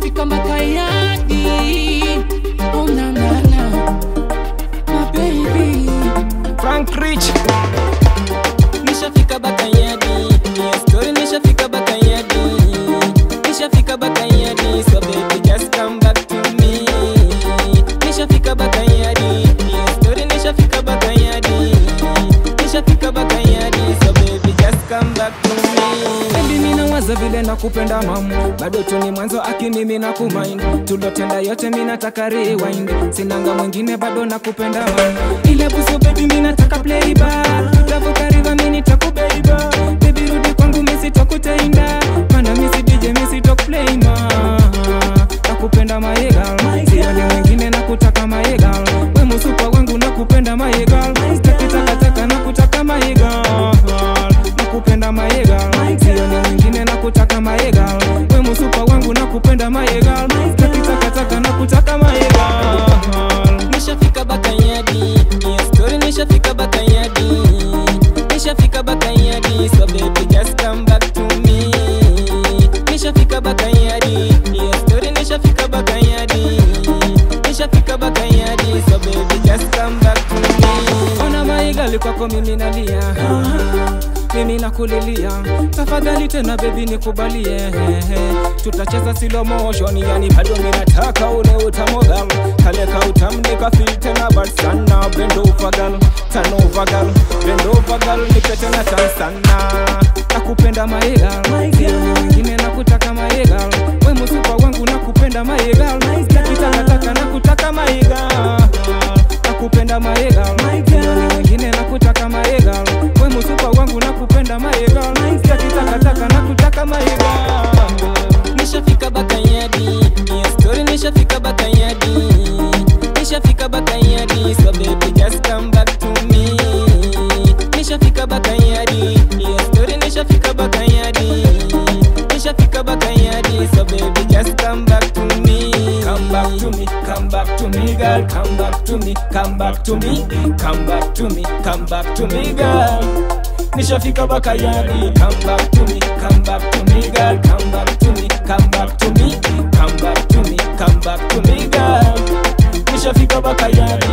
nishafika Bakayadi. Oh na na na, my baby Frank Rich. Nishafika Bakayadi, ni story nishafika Bakayadi. Nishafika Bakayadi, so baby just come back to me. Nishafika Bakayadi, ni story nishafika Bakayadi. Nishafika Bakayadi, so baby just come back to me. Baby mina waza vile nakupenda mamu, bado tu ni mwanzo aki mimi na kumind. Tulotenda yote mina taka rewind, sinanga mwingine bado nakupenda mamu. Ile buso baby mina taka play bar, tutavuka river mimi nitakubeba. Baby rudi kwangu mimi sitakutenda, mana mimi si DJ mimi sitoplay ma. Nakupenda my girl, sioni mwingine nakutaka my girl. Wewe msupa wangu nakupenda my girl, taka nakutaka my girl. Nakupenda my girl, sioni mwingine nakutaka my girl. Wewe msupa wangu nakupenda my girl, taka nakutaka my girl. Nishafika Bakayadi, ni story nishafika Bakayadi. Nishafika Bakayadi, so baby just come back to me. Nishafika Bakayadi, ni story nishafika Bakayadi. Nishafika Bakayadi, so baby just come back to me. Ona my girl kwako mimi nalia, mimi nakulilia, tafadhali tena baby nikubalie. Tutacheza slow motion, yani bado mimi nataka ule utamogal. Kale ka utamnika feel tena but sana. Bend over girl, turn over girl, bend over girl, nipe tena chance sana. Nakupenda my girl, sioni mwingine nakutaka my girl. Wewe msupa wangu nakupenda my girl, taka nakutaka my girl. Nakupenda my girl, sioni mwingine nakutaka my girl. Wewe msupa wangu nakupenda my girl, taka nakutaka my girl. Nishafika Bakayadi, ni story nishafika Bakayadi. Nishafika Bakayadi, so baby just come back to me. Nishafika Bakayadi, ni story nishafika Bakayadi. Nishafika Bakayadi, so baby just come back to me. Come back to me, come back to me girl. Come back to me, come back to me. Come back to me, come back to me girl. Nishafika Bakayadi, come back to me, come back to me girl. Come back to me, come back to me. Come back to me, come back to me girl. Nishafika Bakayadi.